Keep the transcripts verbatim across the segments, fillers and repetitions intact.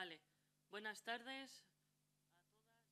Vale. Buenas tardes a todas.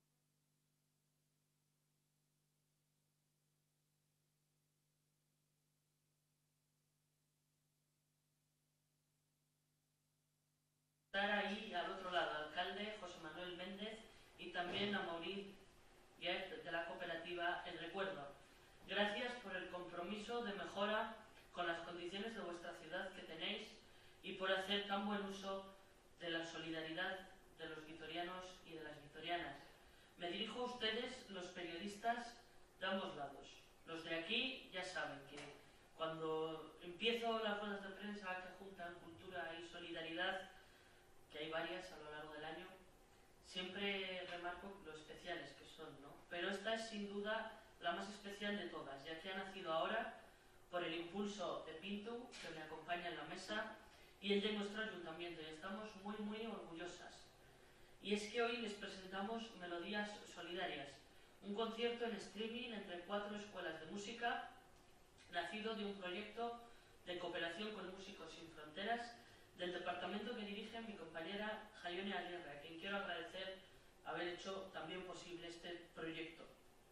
Estar ahí al otro lado, al alcalde José Manuel Méndez y también a Maurice Guet de la cooperativa El Recuerdo. Gracias por el compromiso de mejora con las condiciones de vuestra ciudad que tenéis y por hacer tan buen uso de la solidaridad de los vitorianos y de las vitorianas. Me dirijo a ustedes, los periodistas de ambos lados. Los de aquí ya saben que cuando empiezo las ruedas de prensa que juntan cultura y solidaridad, que hay varias a lo largo del año, siempre remarco lo especiales que son, ¿no? Pero esta es sin duda la más especial de todas, ya que ha nacido ahora por el impulso de Pintu, que me acompaña en la mesa, y el de nuestro ayuntamiento, y estamos muy, muy orgullosas. Y es que hoy les presentamos Melodías Solidarias, un concierto en streaming entre cuatro escuelas de música, nacido de un proyecto de cooperación con Músicos Sin Fronteras, del departamento que dirige mi compañera Jaione Aguirre, a quien quiero agradecer haber hecho también posible este proyecto.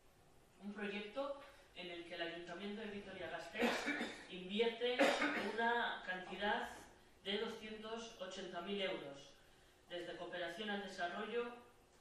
Un proyecto en el que el Ayuntamiento de Vitoria-Gasteiz invierte una cantidad de doscientos ochenta mil euros, desde cooperación al desarrollo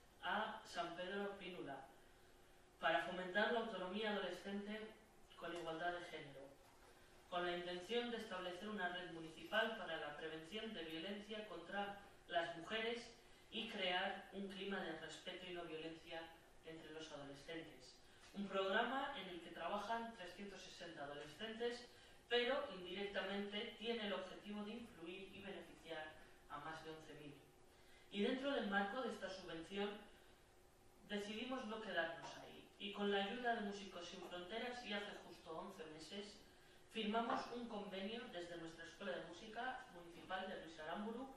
a San Pedro Pínula, para fomentar la autonomía adolescente con igualdad de género, con la intención de establecer una red municipal para la prevención de violencia contra las mujeres y crear un clima de respeto y no violencia entre los adolescentes. Un programa en el que trabajan trescientos sesenta adolescentes, pero indirectamente tiene el objetivo de influir y beneficiar a más de once mil. Y dentro del marco de esta subvención decidimos no quedarnos ahí, y con la ayuda de Músicos Sin Fronteras, y hace justo once meses, firmamos un convenio desde nuestra Escuela de Música Municipal de Luis Aramburu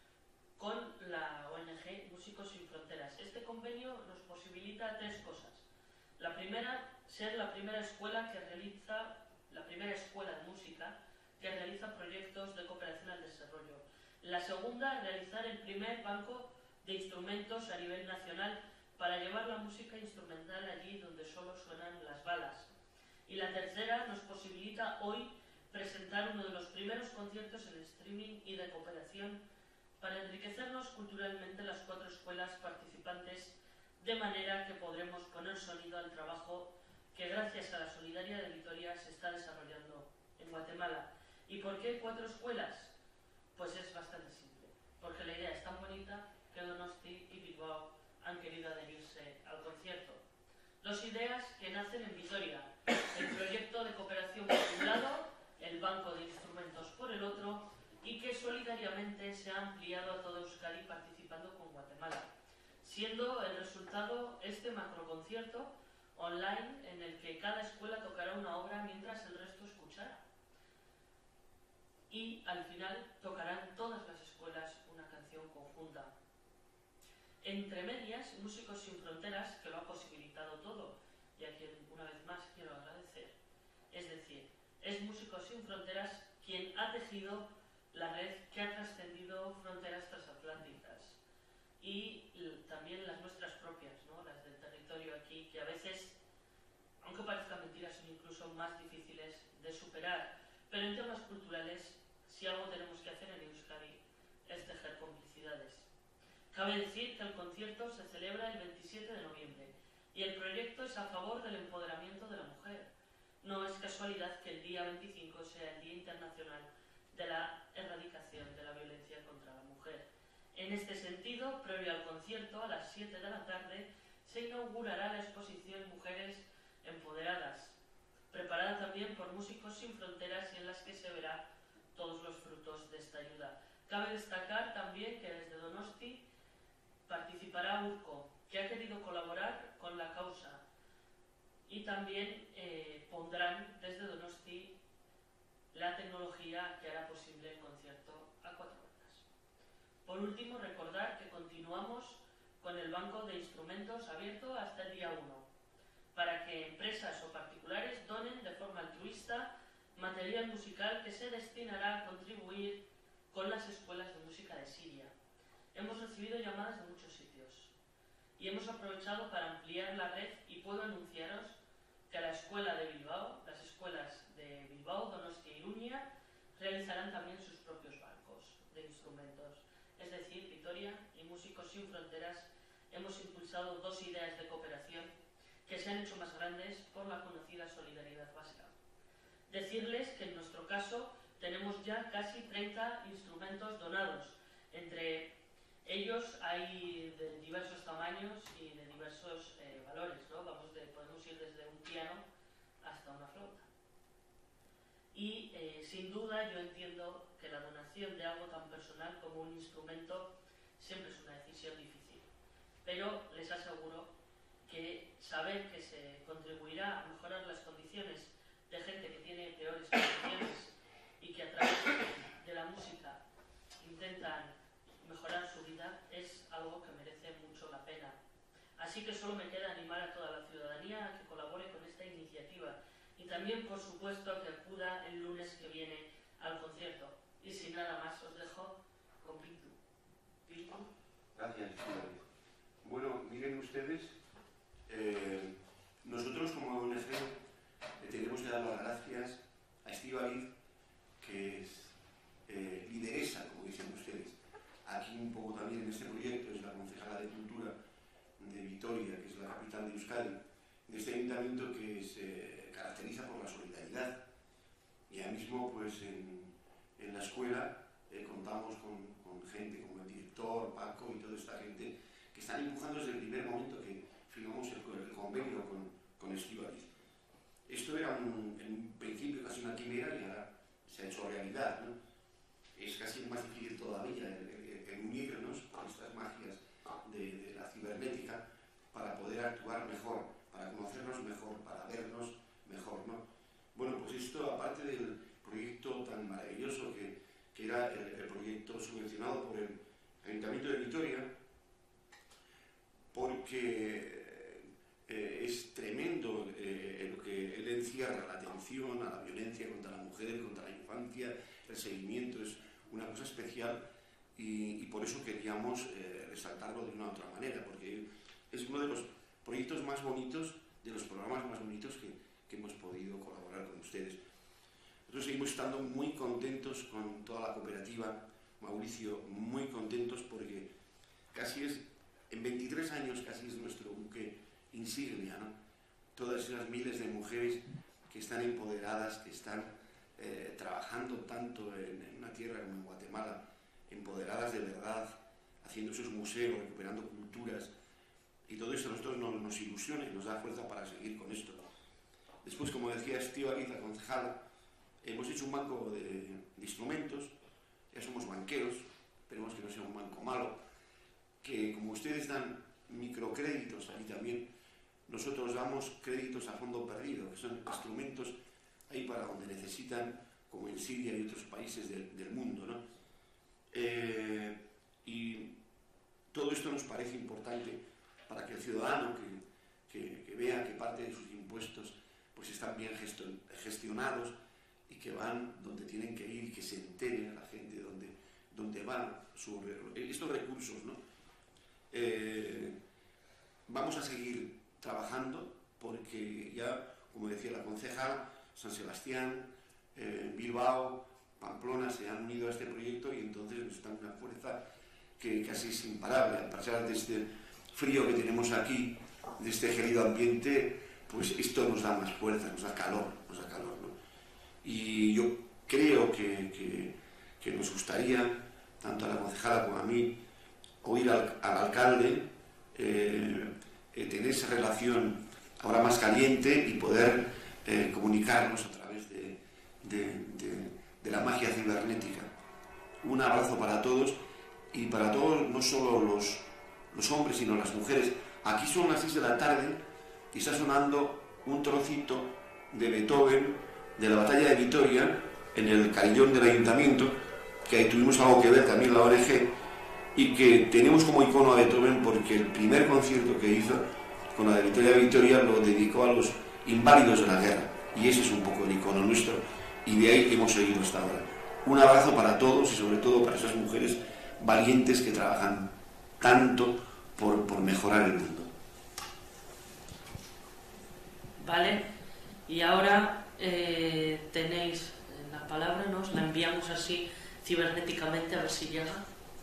con la O N G Músicos Sin Fronteras. Este convenio nos posibilita tres cosas. La primera, ser la primera escuela que realiza, la primera escuela de música que realiza proyectos de cooperación al desarrollo. La segunda, realizar el primer banco de instrumentos a nivel nacional para llevar la música instrumental allí donde solo suenan las balas. Y la tercera, nos posibilita hoy presentar uno de los primeros conciertos en streaming y de cooperación para enriquecernos culturalmente las cuatro escuelas participantes, de manera que podremos poner sonido al trabajo que gracias a la Solidaria de Vitoria se está desarrollando en Guatemala. ¿Y por qué cuatro escuelas? Pues es bastante simple, porque la idea es tan bonita que Donosti y Bilbao han querido adherirse al concierto. Dos ideas que nacen en Vitoria, el proyecto de cooperación por un lado, el banco de instrumentos por el otro, y que solidariamente se ha ampliado a todo Euskadi participando con Guatemala, siendo el resultado este macroconcierto online en el que cada escuela tocará una obra mientras el resto escuchará. Y al final tocarán todas las escuelas una canción conjunta. Entre medias, Músicos Sin Fronteras, que lo ha posibilitado todo y a quien una vez más quiero agradecer, es decir, es Músicos Sin Fronteras quien ha tejido la red que ha trascendido fronteras transatlánticas y también las nuestras propias, ¿no? Las del territorio aquí, que a veces, aunque parezca mentira, son incluso más difíciles de superar. Pero en temas culturales, si algo tenemos que hacer en Euskadi es tejer complicidades. Cabe decir que el concierto se celebra el veintisiete de noviembre y el proyecto es a favor del empoderamiento de la mujer. No es casualidad que el día veinticinco sea el Día Internacional de la Erradicación de la Violencia contra la Mujer. En este sentido, previo al concierto, a las siete de la tarde, se inaugurará la exposición Mujeres Empoderadas, preparada también por Músicos Sin Fronteras y en las que se verá todos los frutos de esta ayuda. Cabe destacar también que desde Donosti participará Urco, que ha querido colaborar con la causa, y también eh, pondrán desde Donosti la tecnología que hará posible el concierto a cuatro bandas. Por último, recordar que continuamos con el banco de instrumentos abierto hasta el día uno, para que empresas o particulares donen de forma altruista material musical que se destinará a contribuir con las escuelas de música de Siria. hemos recibido llamadas de muchos sitios y hemos aprovechado para ampliar la red y puedo anunciaros que la Escuela de Bilbao, las escuelas de Bilbao, Donostia y Iruña realizarán también sus propios bancos de instrumentos. Es decir, Vitoria y Músicos Sin Fronteras hemos impulsado dos ideas de cooperación que se han hecho más grandes por la conocida solidaridad vasca. Decirles que en nuestro caso tenemos ya casi treinta instrumentos donados. Entre ellos hay de diversos tamaños y de diversos eh, valores, ¿no? Vamos de, podemos ir desde un piano hasta una flauta. Y eh, sin duda yo entiendo que la donación de algo tan personal como un instrumento siempre es una decisión difícil. Pero les aseguro que saber que se contribuirá a mejorar las condiciones de gente que tiene peores condiciones y que a través de la música intentan mejorar su vida es algo que merece mucho la pena. Así que solo me queda animar a toda la ciudadanía a que colabore con esta iniciativa y también, por supuesto, que acuda el lunes que viene al concierto. Y sin nada más, os dejo con Pintu. Pintu. Gracias. Bueno, miren ustedes, eh, nosotros como O N G le tenemos que dar las gracias a Estíbaliz, que es eh, lideresa, como dicen ustedes, aquí un poco también en este proyecto, es la concejala de Cultura de Vitoria, que es la capital de Euskadi, de este ayuntamiento que se caracteriza por la solidaridad. Y ahora mismo, pues en, en la escuela eh, contamos con, con gente como el director, Paco y toda esta gente que están empujando desde el primer momento que firmamos el, el convenio con, con Estíbaliz. Esto era un, en un principio casi una quimera y ahora se ha hecho realidad, ¿no? Es casi más difícil todavía el, el, el unirnos con estas magias de, de la cibernética para poder actuar mejor, para conocernos mejor, para vernos mejor, ¿no? Bueno, pues esto, aparte del proyecto tan maravilloso que, que era el, el proyecto subvencionado por el Ayuntamiento de Vitoria, porque eh, es tremendo eh, lo que él encierra, la atención a la violencia contra la mujer, contra la infancia, el seguimiento, es una cosa especial y, y por eso queríamos eh, resaltarlo de una u otra manera, porque es uno de los proyectos más bonitos, de los programas más bonitos que, que hemos podido colaborar con ustedes. Nosotros seguimos estando muy contentos con toda la cooperativa, Mauricio, muy contentos porque casi es, en veintitrés años casi es nuestro buque insignia, ¿no? Todas esas miles de mujeres que están empoderadas, que están eh, trabajando tanto en, en una tierra como en Guatemala, empoderadas de verdad, haciendo esos museos, recuperando culturas, y todo eso a nosotros nos, nos ilusiona y nos da fuerza para seguir con esto. Después, como decía Estíbaliz, la concejala, hemos hecho un banco de, de instrumentos, ya somos banqueros, esperemos que no sea un banco malo, que como ustedes dan microcréditos aquí también, nosotros damos créditos a fondo perdido, que son instrumentos ahí para donde necesitan, como en Siria y otros países del, del mundo, ¿no? Eh, y todo esto nos parece importante para que el ciudadano que, que, que vea que parte de sus impuestos pues están bien gestionados y que van donde tienen que ir y que se enteren a la gente donde, donde van su, estos recursos, ¿no? Eh, vamos a seguir trabajando porque ya, como decía la concejala, San Sebastián, eh, Bilbao, Pamplona se han unido a este proyecto y entonces nos dan una fuerza que casi es imparable. A pesar de este frío que tenemos aquí, de este gélido ambiente, pues esto nos da más fuerza, nos da calor, nos da calor, ¿no? Y yo creo que, que, que nos gustaría, tanto a la concejala como a mí, oír al, al alcalde, eh, eh, tener esa relación ahora más caliente y poder eh, comunicarnos a través de, de, de, de la magia cibernética. Un abrazo para todos y para todos, no solo los, los hombres, sino las mujeres. Aquí son las seis de la tarde y está sonando un trocito de Beethoven, de la batalla de Vitoria, en el carillón del ayuntamiento, que ahí tuvimos algo que ver también la O N G, y que tenemos como icono a Beethoven porque el primer concierto que hizo con la de Vitoria Vitoria lo dedicó a los inválidos de la guerra, y ese es un poco el icono nuestro, y de ahí hemos seguido hasta ahora. Un abrazo para todos y sobre todo para esas mujeres valientes que trabajan tanto por, por mejorar el mundo. Vale, y ahora eh, tenéis la palabra, nos la enviamos así cibernéticamente a ver si llega.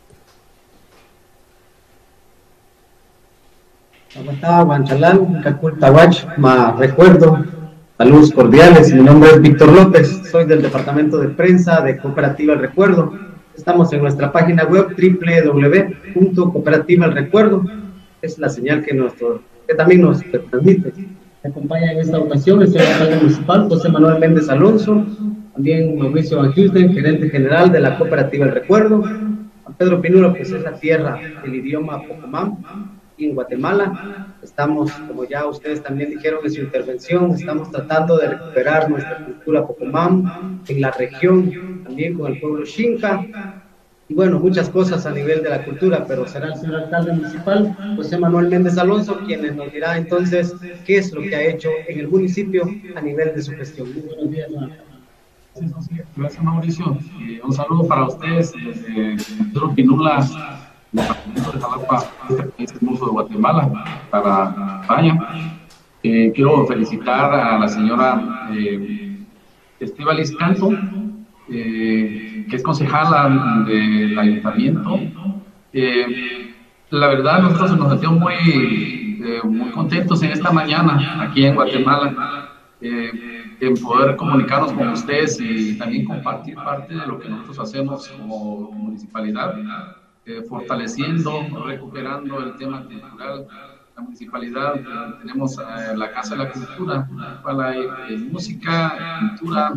Guanchalán, Cacultawach, ma recuerdo, saludos cordiales, mi nombre es Víctor López, soy del departamento de prensa de Cooperativa El Recuerdo. Estamos en nuestra página web doble u doble u doble u punto cooperativa el recuerdo, es la señal que, nuestro, que también nos transmite. Me acompaña en esta ocasión el señor alcalde municipal José Manuel Méndez Alonso, también Mauricio Van Hulten, gerente general de la Cooperativa El Recuerdo. San Pedro Pinula, pues es la tierra del idioma Pocomam. En Guatemala estamos, como ya ustedes también dijeron en su intervención, estamos tratando de recuperar nuestra cultura Pocomam en la región, también con el pueblo Xinca, y bueno, muchas cosas a nivel de la cultura, pero será el señor alcalde municipal, José Manuel Méndez Alonso, quien nos dirá entonces qué es lo que ha hecho en el municipio a nivel de su gestión. Muy buenos días, señor alcalde. Gracias, Mauricio. Eh, un saludo para ustedes desde Pedro Pinula, departamento de Jalapa, este país hermoso de Guatemala, para España. Eh, quiero felicitar a la señora eh, Estíbaliz Canto, eh, que es concejala del ayuntamiento. Eh, la verdad, nosotros nos sentimos muy, eh, muy contentos en esta mañana aquí en Guatemala, eh, en poder comunicarnos con ustedes y también compartir parte de lo que nosotros hacemos como municipalidad. Eh, fortaleciendo, recuperando el tema cultural. La municipalidad, eh, tenemos eh, la Casa de la Cultura, en la cual hay eh, música, cultura,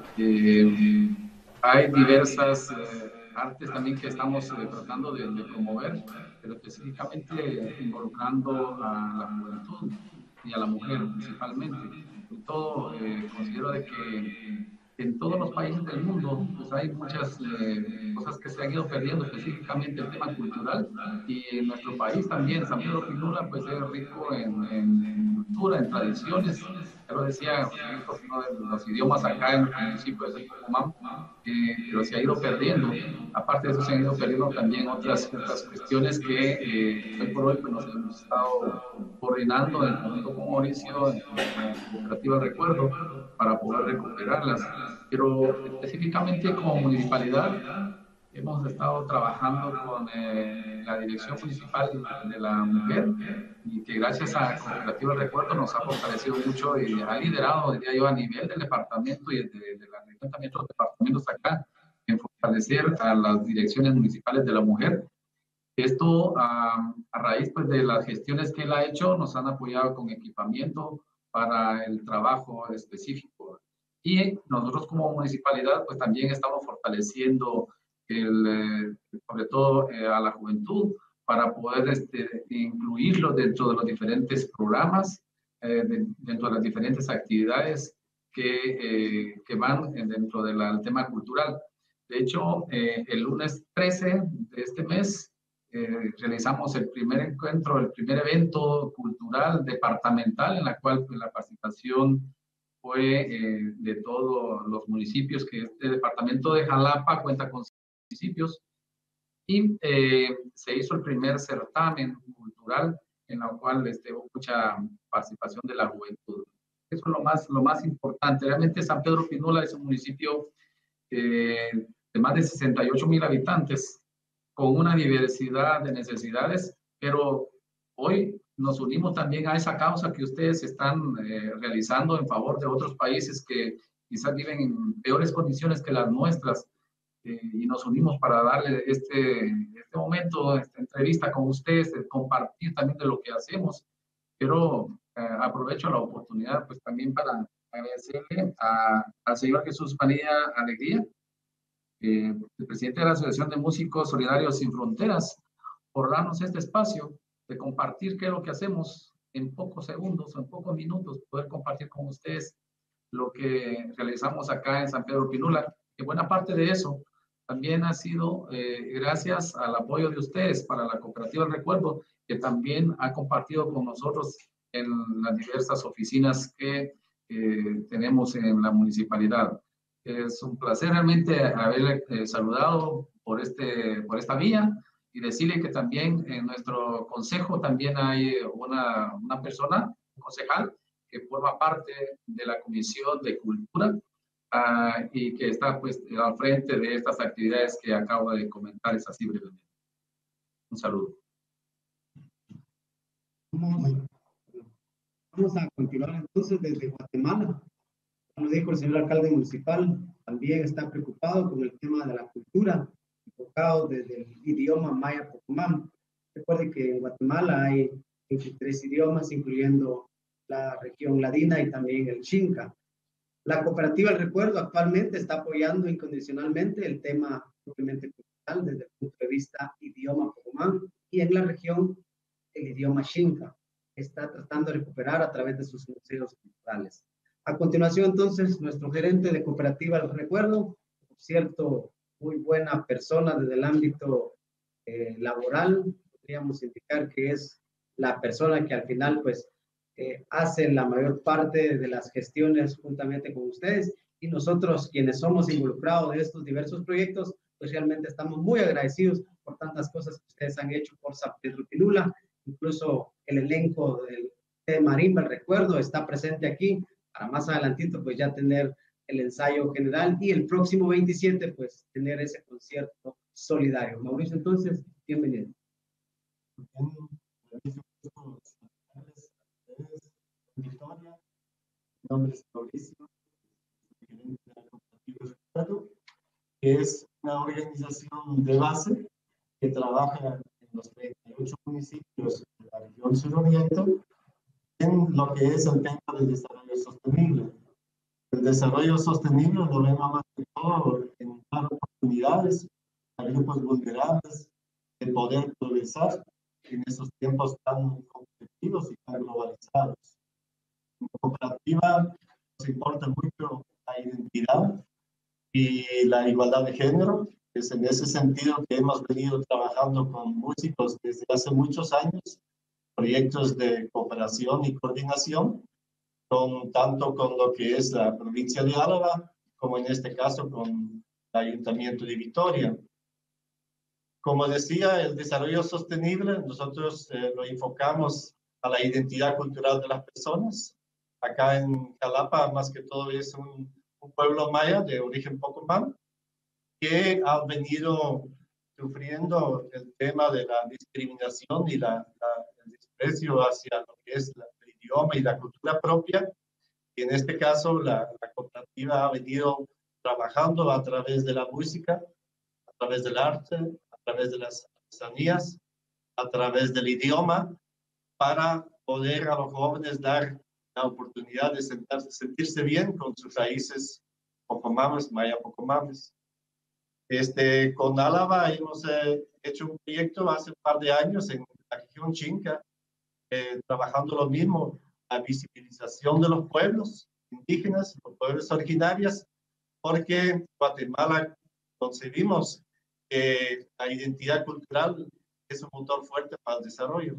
eh, hay diversas eh, artes también que estamos eh, tratando de, de promover, pero específicamente involucrando a la juventud y a la mujer principalmente. Y todo, eh, considero de que en todos los países del mundo pues hay muchas eh, cosas que se han ido perdiendo, específicamente el tema cultural, y en nuestro país también, San Pedro Pinula pues es rico en, en cultura, en tradiciones. Ya lo decía, uno de los idiomas acá en el municipio de Pocomam, eh, pero se ha ido perdiendo. Aparte de eso se han ido perdiendo también otras, otras cuestiones que eh, hoy por hoy pues, nos hemos estado coordinando en conjunto con Mauricio, en la Cooperativa El Recuerdo, para poder recuperarlas. Pero específicamente como municipalidad hemos estado trabajando con eh, la Dirección Municipal de la Mujer, y que gracias a Cooperativa El Recuerdo nos ha fortalecido mucho y ha liderado, diría yo, a nivel del departamento y de, de la región, también los departamentos acá, en fortalecer a las direcciones municipales de la mujer. Esto a, a raíz pues, de las gestiones que él ha hecho, nos han apoyado con equipamiento para el trabajo específico. Y nosotros como municipalidad pues también estamos fortaleciendo el, eh, sobre todo eh, a la juventud para poder este, incluirlo dentro de los diferentes programas, eh, de, dentro de las diferentes actividades que, eh, que van dentro del de tema cultural. De hecho, eh, el lunes trece de este mes eh, realizamos el primer encuentro, el primer evento cultural departamental en la cual pues, la participación fue eh, de todos los municipios, que este departamento de Jalapa cuenta con municipios, y eh, se hizo el primer certamen cultural en la cual este, hubo mucha participación de la juventud. Eso es lo más, lo más importante. Realmente San Pedro Pinula es un municipio eh, de más de sesenta y ocho mil habitantes, con una diversidad de necesidades, pero hoy nos unimos también a esa causa que ustedes están eh, realizando en favor de otros países que quizás viven en peores condiciones que las nuestras, eh, y nos unimos para darle este, este momento, esta entrevista con ustedes, de compartir también de lo que hacemos, pero eh, aprovecho la oportunidad pues también para agradecerle a, al señor Jesús Padilla Alegría, eh, el presidente de la Asociación de Músicos Solidarios Sin Fronteras, por darnos este espacio de compartir qué es lo que hacemos en pocos segundos o en pocos minutos, poder compartir con ustedes lo que realizamos acá en San Pedro Pinula. Que buena parte de eso también ha sido eh, gracias al apoyo de ustedes para la Cooperativa El Recuerdo, que también ha compartido con nosotros en las diversas oficinas que eh, tenemos en la municipalidad. Es un placer realmente haberle eh, saludado, por, este, por esta vía y decirle que también en nuestro consejo también hay una, una persona, un concejal, que forma parte de la Comisión de Cultura uh, y que está pues al frente de estas actividades que acabo de comentar, es así brevemente. Un saludo. Vamos, vamos a continuar entonces desde Guatemala. Como dijo el señor alcalde municipal, también está preocupado con el tema de la cultura, enfocado desde el idioma maya pocomam. Recuerde que en Guatemala hay veintitrés idiomas, incluyendo la región ladina y también el xinca. La cooperativa El Recuerdo actualmente está apoyando incondicionalmente el tema propiamente cultural desde el punto de vista idioma pocomam y en la región el idioma xinca. Está tratando de recuperar a través de sus museos culturales. A continuación, entonces, nuestro gerente de cooperativa El Recuerdo, por cierto, muy buena persona desde el ámbito eh, laboral, podríamos indicar que es la persona que al final, pues, eh, hace la mayor parte de las gestiones juntamente con ustedes, y nosotros, quienes somos involucrados en estos diversos proyectos, pues realmente estamos muy agradecidos por tantas cosas que ustedes han hecho por San Pedro Pinula. Incluso el elenco del de Marimba El Recuerdo está presente aquí, para más adelantito pues ya tener el ensayo general y el próximo veintisiete pues tener ese concierto solidario. Mauricio, entonces, bienvenido. Victoria, mi nombre es Mauricio, gerente de la cooperativa El Recuerdo, que es una organización de base que trabaja en los treinta y ocho municipios de la región suroriental en lo que es el tema del desarrollo sostenible. El desarrollo sostenible lo vemos más que todo en dar oportunidades a grupos vulnerables de poder progresar en esos tiempos tan competitivos y tan globalizados. Como cooperativa nos importa mucho la identidad y la igualdad de género. Es en ese sentido que hemos venido trabajando con músicos desde hace muchos años, proyectos de cooperación y coordinación, con, tanto con lo que es la provincia de Álava, como en este caso con el Ayuntamiento de Vitoria. Como decía, el desarrollo sostenible, nosotros eh, lo enfocamos a la identidad cultural de las personas. Acá en Jalapa, más que todo, es un, un pueblo maya de origen pocomam, que ha venido sufriendo el tema de la discriminación y la, la, el desprecio hacia lo que es la, el idioma y la cultura propia. Y en este caso, la, la cooperativa ha venido trabajando a través de la música, a través del arte, a través de las artesanías, a través del idioma, para poder a los jóvenes dar la oportunidad de sentarse, sentirse bien con sus raíces pocomames, maya pocomames. Este, con Álava hemos eh, hecho un proyecto hace un par de años en la región Xinca, eh, trabajando lo mismo, la visibilización de los pueblos indígenas, los pueblos originarios, porque en Guatemala concebimos que la identidad cultural es un motor fuerte para el desarrollo.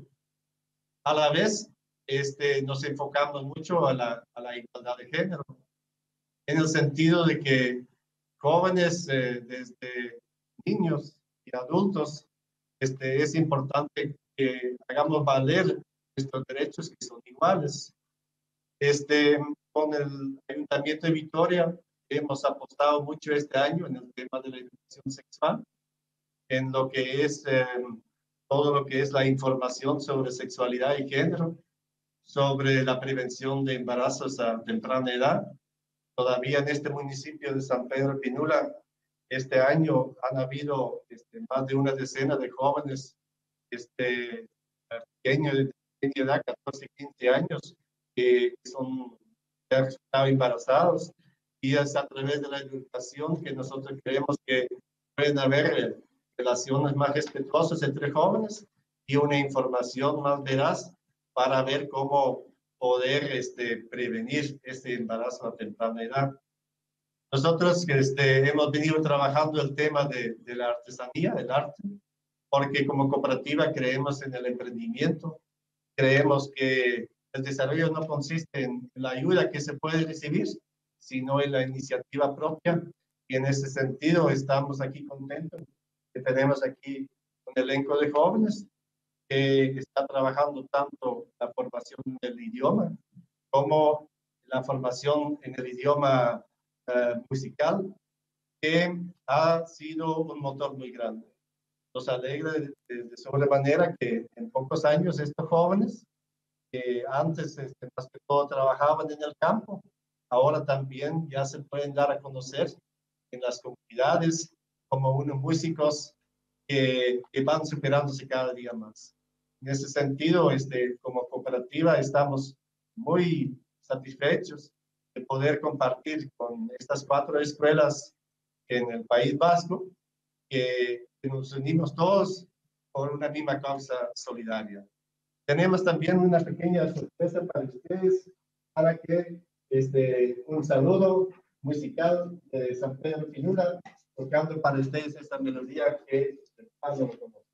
A la vez, este, nos enfocamos mucho a la, a la igualdad de género, en el sentido de que jóvenes, eh, desde niños y adultos, este, es importante que hagamos valer nuestros derechos que son iguales. Este, con el Ayuntamiento de Vitoria hemos apostado mucho este año en el tema de la educación sexual, en lo que es eh, todo lo que es la información sobre sexualidad y género, sobre la prevención de embarazos a temprana edad. Todavía en este municipio de San Pedro Pinula, este año han habido este, más de una decena de jóvenes este, pequeños de edad, catorce, quince años, que son, que han estado embarazados, y es a través de la educación que nosotros creemos que pueden haber relaciones más respetuosas entre jóvenes y una información más veraz para ver cómo poder este, prevenir este embarazo a temprana edad. Nosotros este, hemos venido trabajando el tema de, de la artesanía, el arte, porque como cooperativa creemos en el emprendimiento, creemos que el desarrollo no consiste en la ayuda que se puede recibir, sino en la iniciativa propia, y en ese sentido estamos aquí contentos que tenemos aquí un elenco de jóvenes que está trabajando tanto la formación del idioma como la formación en el idioma uh, musical, que ha sido un motor muy grande. Nos alegra de, de, de sobremanera que en pocos años estos jóvenes, que antes este, más que todo trabajaban en el campo, ahora también ya se pueden dar a conocer en las comunidades como unos músicos que, que van superándose cada día más. En ese sentido, este, como cooperativa estamos muy satisfechos de poder compartir con estas cuatro escuelas en el País Vasco, que, que nos unimos todos por una misma causa solidaria. Tenemos también una pequeña sorpresa para ustedes, para que este, un saludo musical de San Pedro Pinula, tocando para ustedes esta melodía que hablo con nosotros.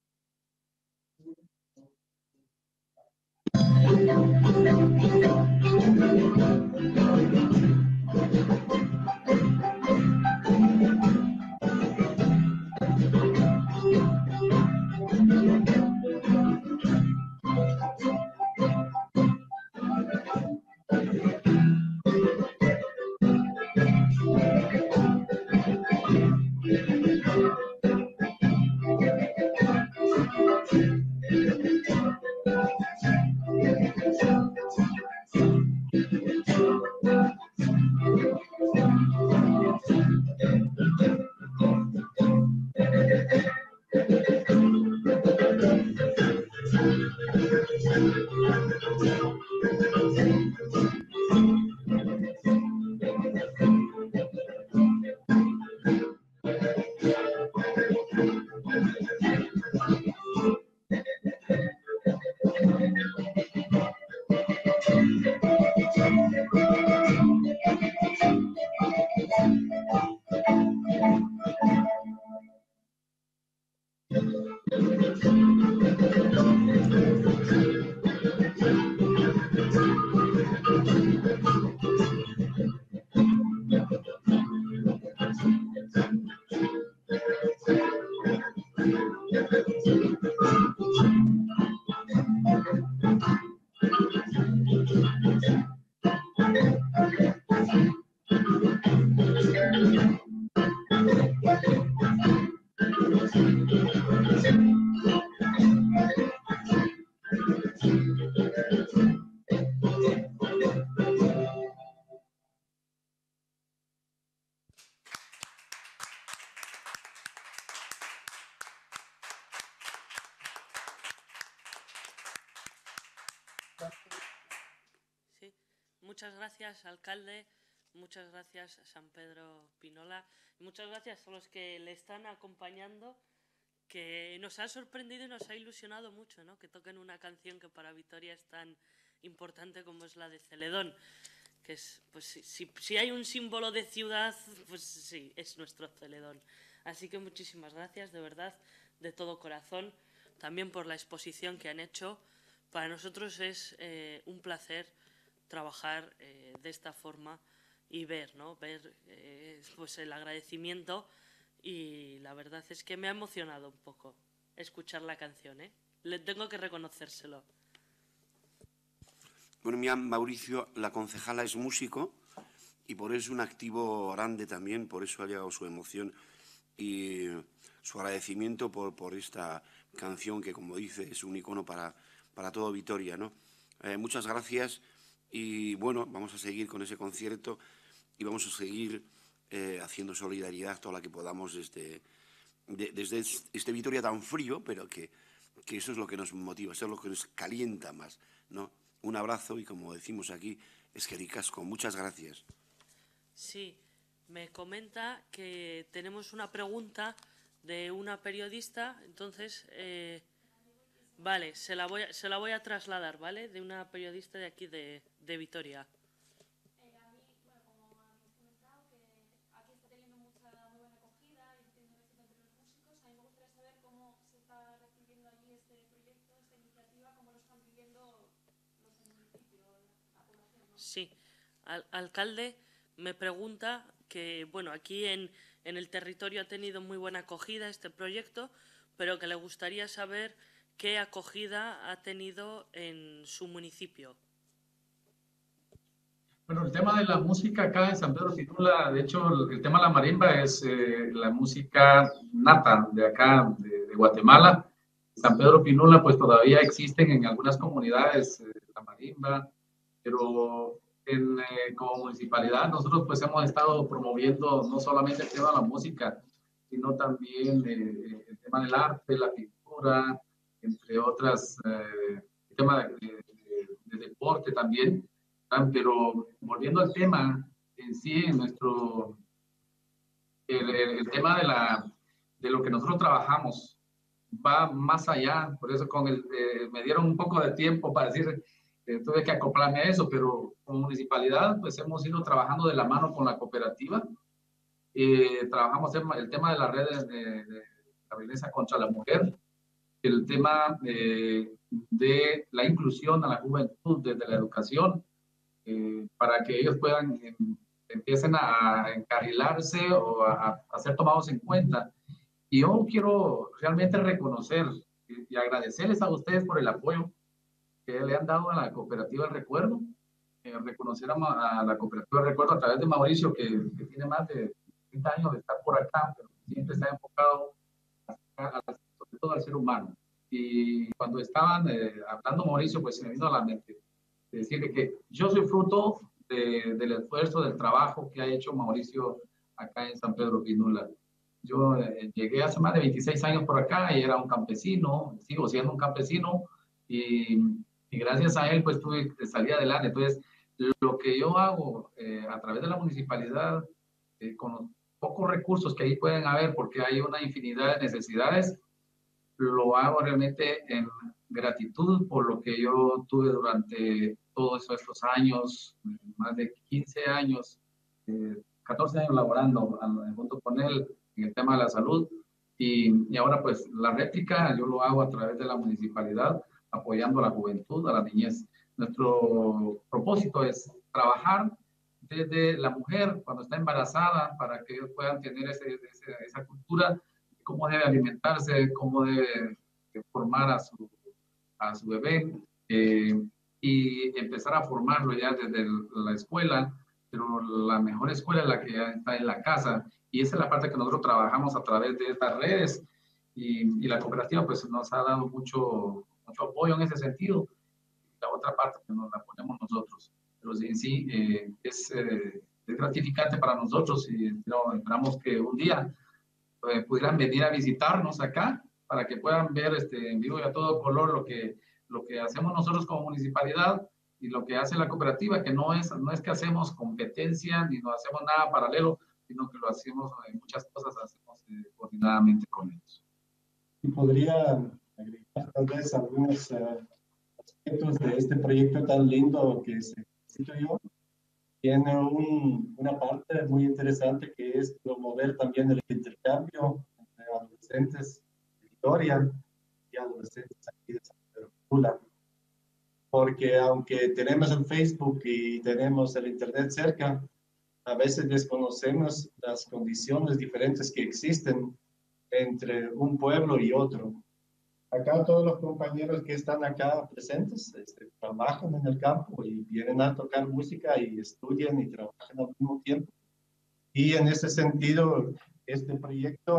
Sí. Muchas gracias, alcalde. Muchas gracias, San Pedro Pinola. Muchas gracias a los que le están acompañando, que nos ha sorprendido y nos ha ilusionado mucho, ¿no? Que toquen una canción que para Vitoria es tan importante como es la de Celedón. Que es, pues si, si hay un símbolo de ciudad, pues sí, es nuestro Celedón. Así que muchísimas gracias, de verdad, de todo corazón, también por la exposición que han hecho. Para nosotros es eh, un placer trabajar eh, de esta forma y ver, ¿no? Ver eh, pues el agradecimiento, y la verdad es que me ha emocionado un poco escuchar la canción, ¿eh? Le tengo que reconocérselo. Bueno, mira, Mauricio, la concejala es músico y por eso es un activo grande también, por eso ha llegado su emoción y su agradecimiento por, por esta canción que, como dice, es un icono para, para todo Vitoria, ¿no? Eh, muchas gracias y, bueno, vamos a seguir con ese concierto y vamos a seguir eh, haciendo solidaridad toda la que podamos desde, de, desde este Vitoria tan frío, pero que, que eso es lo que nos motiva, eso es lo que nos calienta más, ¿no? Un abrazo y, como decimos aquí, eskerrik asko. Muchas gracias. Sí, me comenta que tenemos una pregunta de una periodista, entonces, eh, vale, se la, voy a, se la voy a trasladar, ¿vale? De una periodista de aquí de, de Vitoria. Sí, Al, alcalde, me pregunta que, bueno, aquí en, en el territorio ha tenido muy buena acogida este proyecto, pero que le gustaría saber qué acogida ha tenido en su municipio. Bueno, el tema de la música acá en San Pedro Pinula, de hecho, el, el tema de la marimba es eh, la música nata de acá, de, de Guatemala. San Pedro Pinula, pues todavía existen en algunas comunidades eh, la marimba, pero en, eh, como municipalidad nosotros pues hemos estado promoviendo no solamente el tema de la música, sino también eh, el tema del arte, la pintura, entre otras, eh, el tema de, de, de, de deporte también. Pero volviendo al tema en sí, en nuestro, el, el, el tema de, la, de lo que nosotros trabajamos va más allá, por eso con el, eh, me dieron un poco de tiempo para decir, eh, tuve que acoplarme a eso, pero como municipalidad pues hemos ido trabajando de la mano con la cooperativa, eh, trabajamos el, el tema de las redes de, de, de la violencia contra la mujer, el tema de, de la inclusión a la juventud desde la educación, Eh, para que ellos puedan eh, empiecen a encarrilarse o a, a ser tomados en cuenta. Y yo quiero realmente reconocer y, y agradecerles a ustedes por el apoyo que le han dado a la Cooperativa del Recuerdo, eh, reconocer a, a la Cooperativa del Recuerdo a través de Mauricio, que, que tiene más de treinta años de estar por acá, pero siempre está enfocado a, a, a, sobre todo al ser humano. Y cuando estaban eh, hablando Mauricio, pues se me vino a la mente decirle que yo soy fruto de, del esfuerzo, del trabajo que ha hecho Mauricio acá en San Pedro Pinula. Yo eh, llegué hace más de veintiséis años por acá y era un campesino, sigo siendo un campesino y, y gracias a él pues tuve que salir adelante. Entonces, lo que yo hago eh, a través de la municipalidad, eh, con los pocos recursos que ahí pueden haber, porque hay una infinidad de necesidades, lo hago realmente en gratitud por lo que yo tuve durante todos estos años, más de quince años, eh, catorce años laborando junto con él en el tema de la salud. Y, y ahora pues la réplica yo lo hago a través de la municipalidad, apoyando a la juventud, a la niñez. Nuestro propósito es trabajar desde la mujer cuando está embarazada para que ellos puedan tener ese, ese, esa cultura, cómo debe alimentarse, cómo debe formar a su, a su bebé eh, y empezar a formarlo ya desde la escuela, pero la mejor escuela es la que ya está en la casa y esa es la parte que nosotros trabajamos a través de estas redes y, y la cooperativa pues nos ha dado mucho, mucho apoyo en ese sentido. La otra parte que nos la ponemos nosotros, pero en sí eh, es, eh, es gratificante para nosotros y no, esperamos que un día eh, pudieran venir a visitarnos acá para que puedan ver este, en vivo y a todo color lo que, lo que hacemos nosotros como municipalidad y lo que hace la cooperativa, que no es, no es que hacemos competencia ni no hacemos nada paralelo, sino que lo hacemos en muchas cosas, hacemos eh, coordinadamente con ellos. Y podría agregar tal vez algunos uh, aspectos de este proyecto tan lindo que se instituyó. Tiene un, una parte muy interesante que es promover también el intercambio entre adolescentes de Victoria y adolescentes aquí de San Pedro Pinula. Porque aunque tenemos el Facebook y tenemos el Internet cerca, a veces desconocemos las condiciones diferentes que existen entre un pueblo y otro. Acá todos los compañeros que están acá presentes este, trabajan en el campo y vienen a tocar música y estudian y trabajan al mismo tiempo. Y en ese sentido, este proyecto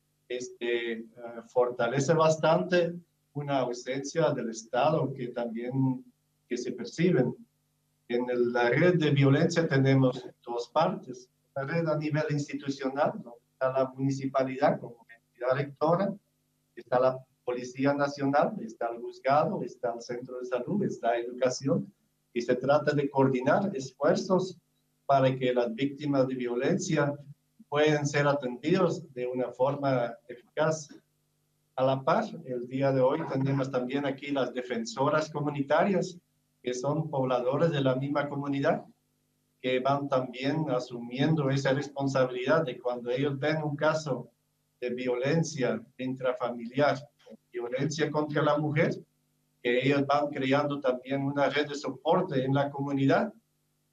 este, uh, fortalece bastante una ausencia del Estado que también que se perciben. En el, la red de violencia tenemos dos partes. La red a nivel institucional, ¿no? Está la municipalidad como entidad rectora, está la Policía Nacional, está el juzgado, está el centro de salud, está educación, y se trata de coordinar esfuerzos para que las víctimas de violencia puedan ser atendidos de una forma eficaz. A la par, el día de hoy tenemos también aquí las defensoras comunitarias, que son pobladores de la misma comunidad, que van también asumiendo esa responsabilidad de cuando ellos ven un caso de violencia intrafamiliar, violencia contra la mujer, que ellos van creando también una red de soporte en la comunidad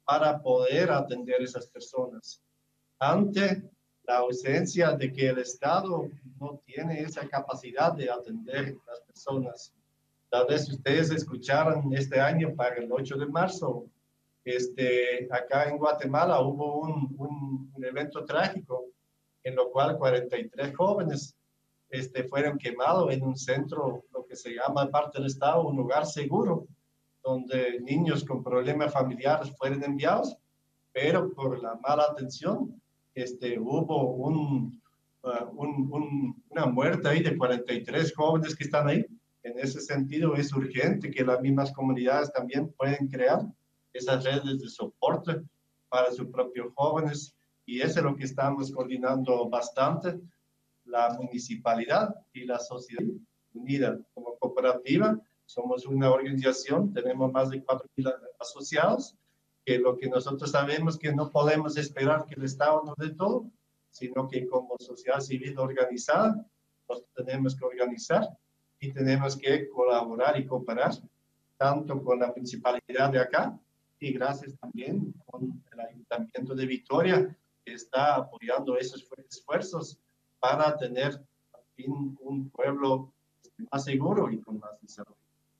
para poder atender a esas personas. Ante la ausencia de que el Estado no tiene esa capacidad de atender a las personas. Tal vez ustedes escucharon este año para el ocho de marzo, este, acá en Guatemala hubo un, un, un evento trágico en lo cual cuarenta y tres jóvenes este, fueron quemados en un centro, lo que se llama parte del Estado, un lugar seguro, donde niños con problemas familiares fueron enviados, pero por la mala atención este, hubo un, uh, un, un, una muerte ahí de cuarenta y tres jóvenes que están ahí. En ese sentido es urgente que las mismas comunidades también pueden crear esas redes de soporte para sus propios jóvenes, y eso es lo que estamos coordinando bastante, la municipalidad y la sociedad unida. Como cooperativa somos una organización, tenemos más de cuatro mil asociados, que lo que nosotros sabemos que no podemos esperar que el Estado nos dé todo, sino que como sociedad civil organizada nos tenemos que organizar y tenemos que colaborar y cooperar tanto con la municipalidad de acá y gracias también con el Ayuntamiento de Victoria, que está apoyando esos esfuerzos para tener al fin un pueblo más seguro y con más desarrollo.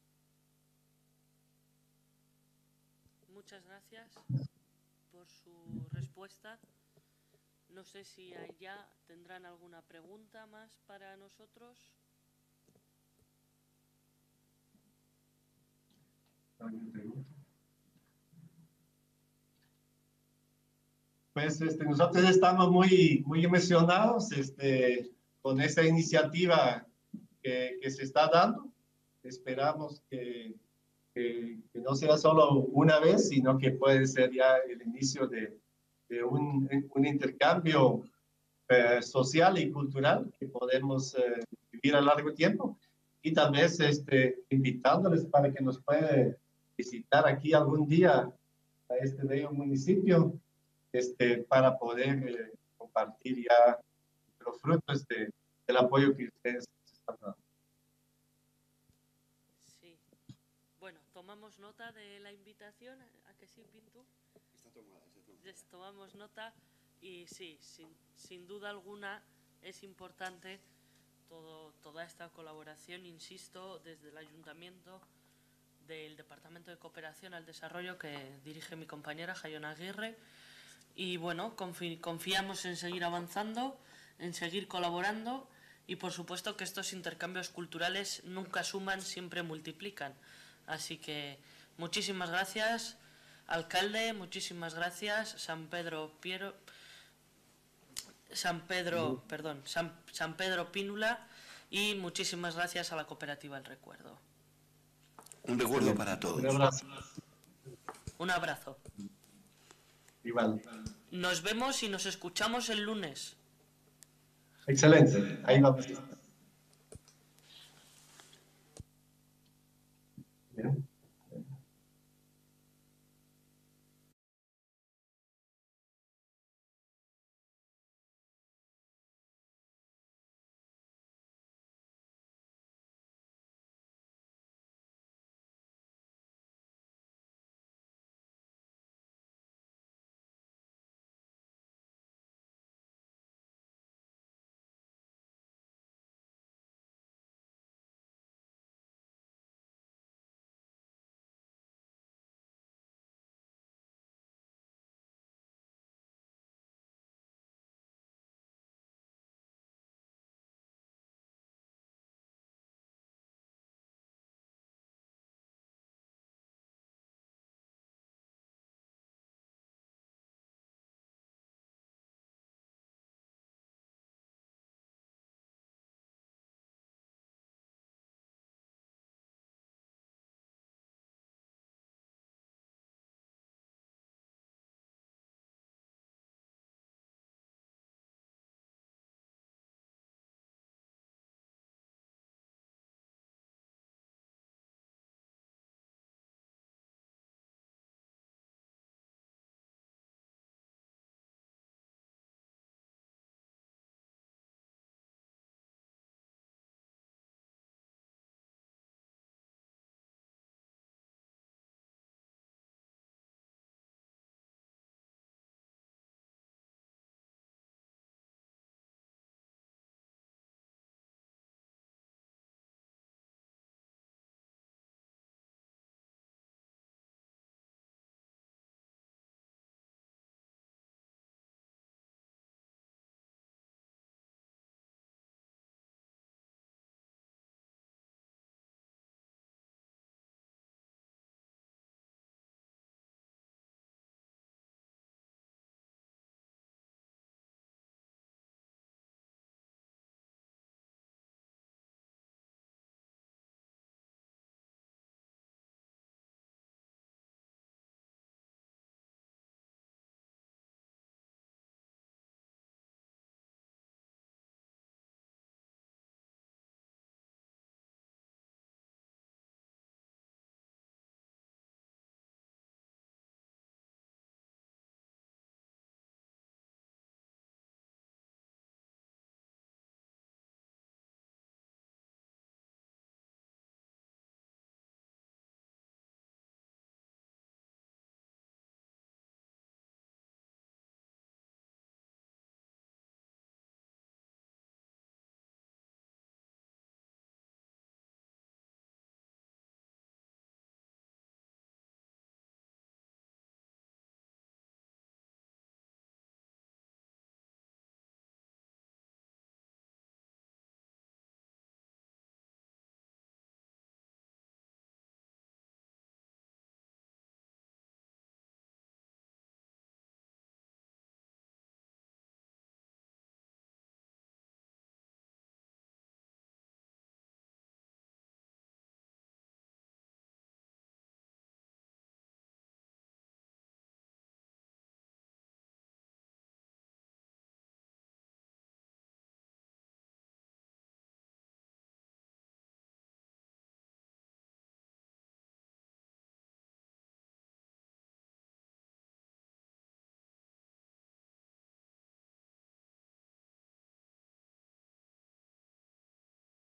Muchas gracias por su respuesta. No sé si allá tendrán alguna pregunta más para nosotros. Pues este, nosotros estamos muy, muy emocionados este, con esta iniciativa que, que se está dando. Esperamos que, que, que no sea solo una vez, sino que puede ser ya el inicio de, de un, un intercambio eh, social y cultural que podemos eh, vivir a largo tiempo. Y tal vez este, invitándoles para que nos puedan visitar aquí algún día a este bello municipio, este, para poder eh, compartir ya los frutos de, del apoyo que ustedes están dando. Sí. Bueno, tomamos nota de la invitación. ¿A que sí, Pintu? Está tomada, está tomada. Tomamos nota y sí, sin, sin duda alguna es importante todo, toda esta colaboración, insisto, desde el Ayuntamiento, del Departamento de Cooperación al Desarrollo que dirige mi compañera Jayona Aguirre. Y bueno, confi confiamos en seguir avanzando, en seguir colaborando y por supuesto que estos intercambios culturales nunca suman, siempre multiplican. Así que muchísimas gracias, alcalde, muchísimas gracias, San Pedro Piero, San Pedro, perdón, San, San Pedro Pínula, y muchísimas gracias a la cooperativa El Recuerdo. Un recuerdo para todos. Un abrazo. Un abrazo. Igual. Nos vemos y nos escuchamos el lunes. Excelente. Ahí vamos. Bien.